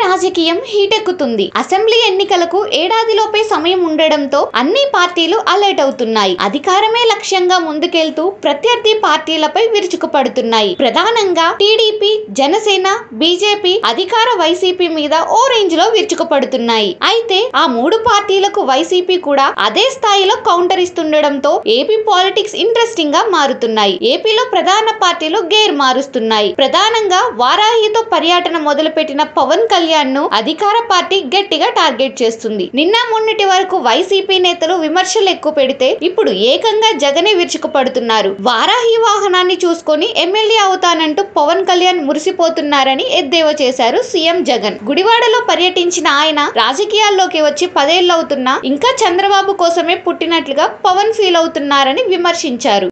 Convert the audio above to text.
రాజకీయం హీటెక్కుతుంది. అసెంబ్లీ ఎన్నికలకు ఏడాదిలోపే సమయం ఉండడంతో అన్ని పార్టీలు అలర్ట్ అవుతున్నాయి. అధికారమే లక్ష్యంగా ముందుకెళ్తూ ప్రత్యర్థి పార్టీలపై విరుచుకుపడుతున్నాయి. ప్రధానంగా టీడీపీ, జనసేన, బీజేపీ అధికార వైసీపీ మీద ఓ రేంజ్ లో విరుచుకుపడుతున్నాయి. అయితే ఆ మూడు పార్టీలకు వైసీపీ కూడా అదే స్థాయిలో కౌంటర్ ఇస్తుండడంతో ఏపీ పాలిటిక్స్ ఇంట్రెస్టింగ్ గా మారుతున్నాయి. ఏపీలో ప్రధాన పార్టీలు గేర్ మారుస్తున్నాయి. ప్రధానంగా వారాహితో పర్యటన మొదలుపెట్టిన పవన్ కళ్యాణ్ ను అధికార పార్టీ గట్టిగా టార్గెట్ చేస్తుంది. నిన్న మొన్నటి వరకు వైసీపీ నేతలు విమర్శలు ఎక్కువ పెడితే ఇప్పుడు ఏకంగా జగనే విరుచుకుపడుతున్నారు. వారాహి వాహనాన్ని చూసుకొని ఎమ్మెల్యే అవుతానంటూ పవన్ కళ్యాణ్ మురిసిపోతున్నారని ఎద్దేవా చేశారు సీఎం జగన్. గుడివాడలో పర్యటించిన ఆయన రాజకీయాల్లోకి వచ్చి 10 ఏళ్లవుతున్నా ఇంకా చంద్రబాబు కోసమే పుట్టినట్లుగా పవన్ ఫీల్ అవుతున్నారని విమర్శించారు.